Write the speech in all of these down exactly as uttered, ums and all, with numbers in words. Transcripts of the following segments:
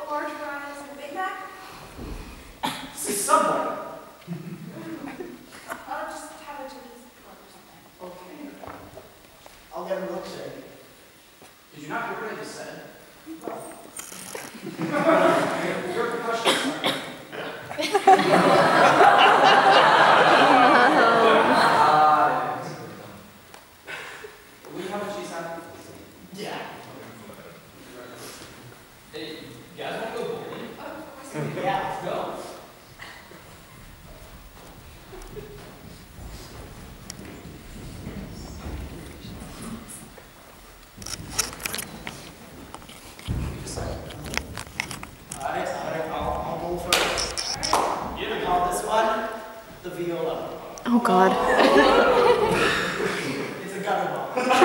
large fries and a Big Mac? This is Subway. I'll just have a Chinese club or something. Okay. I'll get a milkshake. Did you not hear what I just said? No. You're a percussion, sorry. Yeah. Hey, you guys want to go bowling? Oh, of course. Yeah, let's go. Alright, alright, I'll, I'll go first. Yeah. I call this one the viola. Oh God. It's a gutter ball.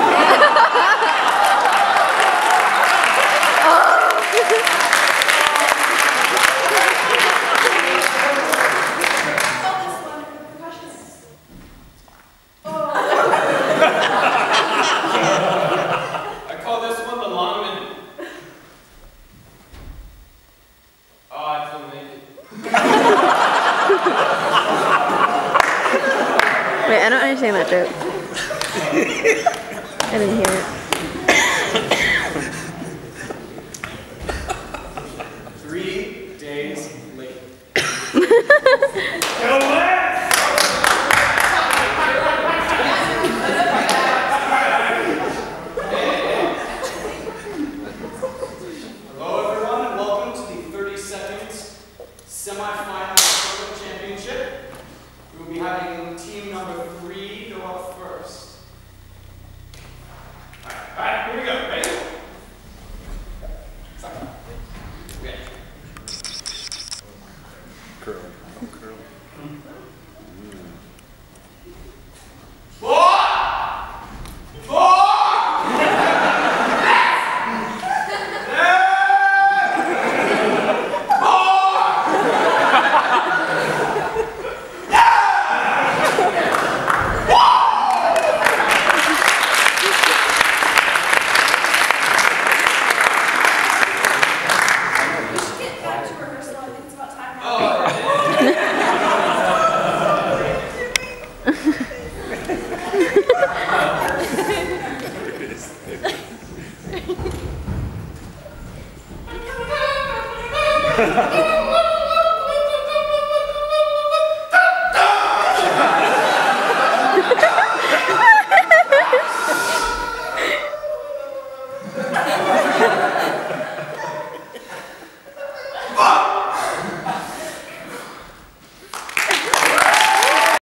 I call this one the lineman. Oh, I don't make it. Wait, I don't understand that joke. I didn't hear it.